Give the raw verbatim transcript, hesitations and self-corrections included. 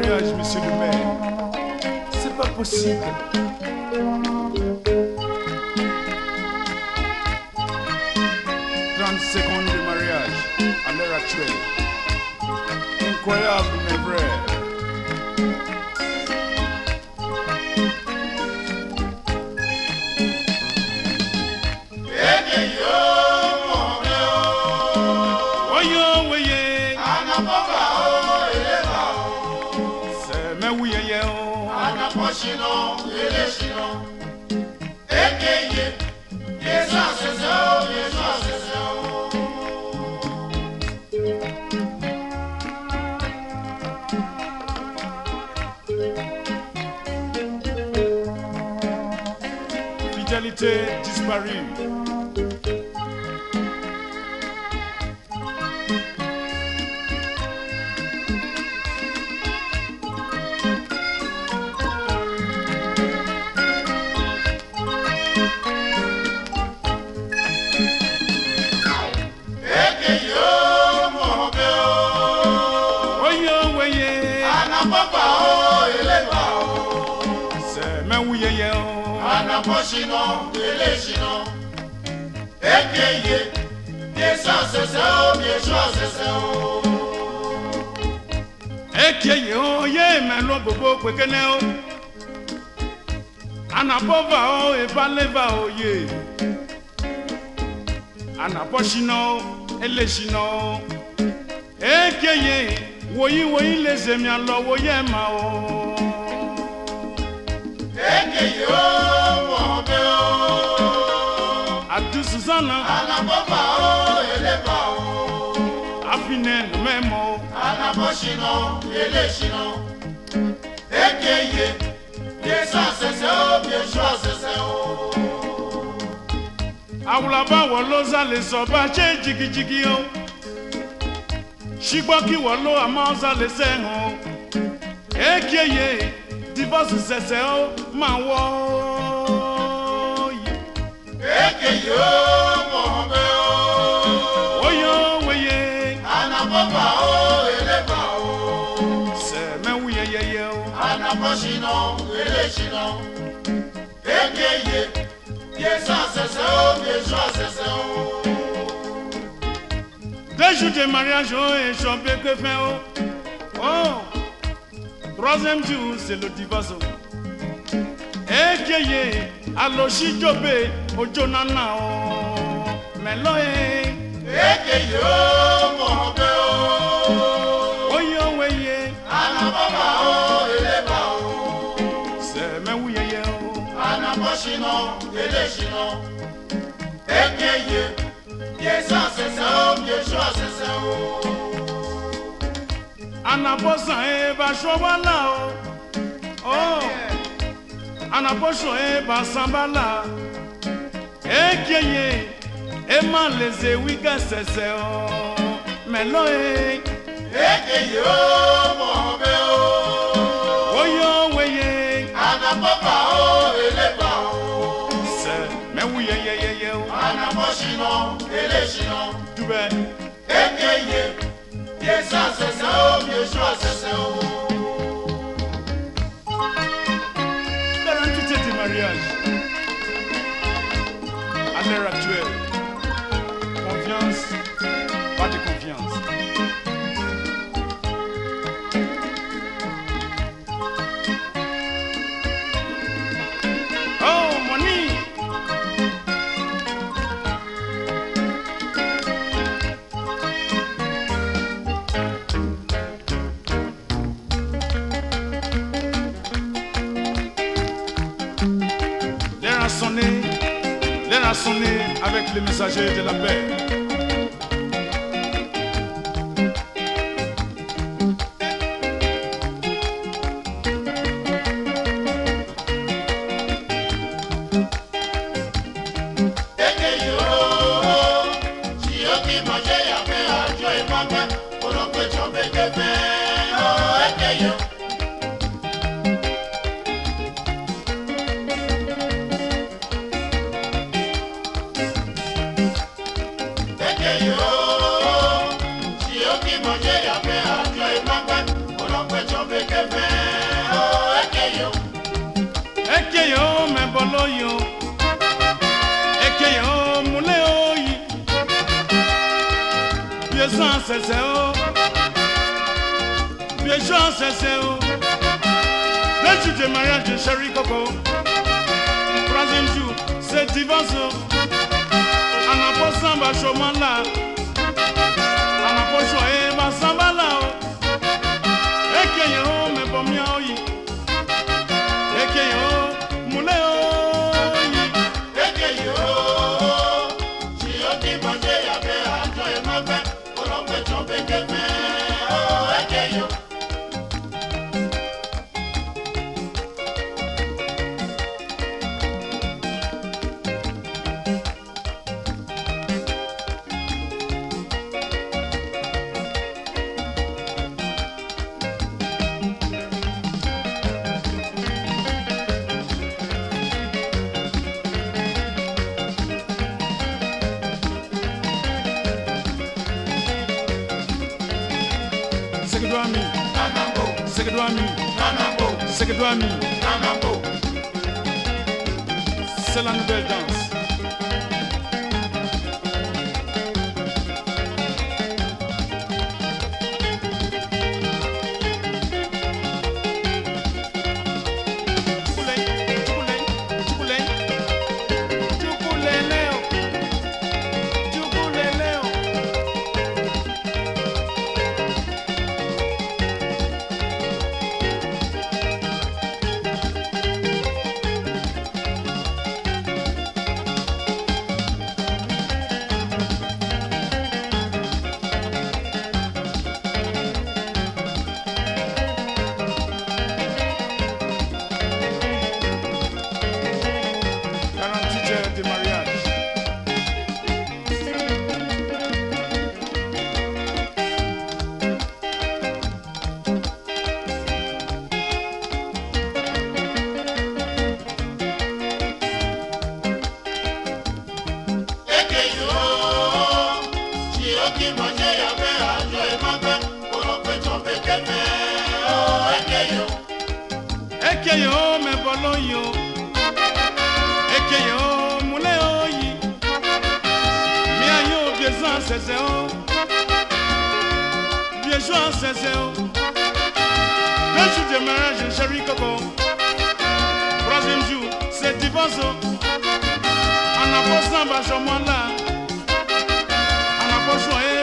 mariage, monsieur le maire. C'est pas possible. trente secondes de mariage à l'heure actuelle. Incroyable mais vrai. Ekeyié, Yézou c'est oh, Yézou c'est oh. Fidélité disparue. Chino, ele chino, Ekeyié, Yézou c'est oh, Yézou c'est oh. Ekeyié oh, yé melo bobo kwekene oh. Anapova oh, evaleva oh yé. Anapochino, ele chino. Ekeyié, woyi woyi les emi alo woye ma oh. Ekeyié oh. Atu Susanna, Anapova oh, eleva oh. Afine no memo, Anapochino, ele chino, Ekeyié, Yézou c'est oh, Yézou c'est oh. Awulaba woloza le soba che jigi jigi o. Shigboki wolo amaza le senho. Ekeyié, divorce sese o ma wo. Ekeyié oh, oh. Oyo weye, Anapova oh, eleva oh. se me wuye ye ye o. Anapochino, ele chino, Ekeyié, Yézou c'est oh, Yézou c'est oh. Deux jours de mariage oh, et champion que fait oh. Oh, troisième jour c'est le divorce. Ekeyié, aloshi jobe ojo nana oh. Melo eh. Ekeyié oh, oh. Oyo weye, Anapova oh, eleva oh. se me wuye ye o. Anapochino, ele chino, Ekeyié, Yézou c'est oh, Yézou c'est oh. Anaposan e ba shobala o. Oh. Anaposo e ba sambala. Ekeyié, e ma leze wiga sese o. Melo e. Ekeyié oh, oh. Oyo weye, Anapova oh, eleva oh. se me wuye ye ye ye o. Anapochino, ele chino, Dube, Ekeyié, Yézou c'est oh, Yézou c'est oh. quarante-huit de mariage. À l'heure actuelle, confiance, pas de confiance. Oh, money! L'air a sonné, l'air a sonné avec les messagers de la paix. Ekeyié, yo. Ekeyié o moulé oyi. Vieux sang c'est o. Vieux gens c'est o. Le jour de mariage de chéri Coco. Troisième jour, c'est divorce. On a pas samba chômant là. On a pas choisi ma samba là. Ekeyié o me bon mia oyi. Ekeyié o moulé oyi. Ekeyié o, si on dit manger y'a bien à toi et ma mère, on en fait tomber que mais oh Ekeyié. C'est que doit mi, Nanambo, c'est que doit mi, Nanambo, c'est que doit mi. Nanambo. C'est la nouvelle danse. quarante-huit heures de mariage. Ekeyié o, si on dit manger y'a bien à toi et ma mère, on en fait tomber que mais oh Ekeyié. Ekeyié o me bolo yo. Ekeyié o moulé oyi. Mi ayo vieux sang c'est o. Vieux gens c'est o. Le jour de mariage de chéri Coco. Troisième jour, c'est divorce. On a pas samba chômant là. On a pas choisi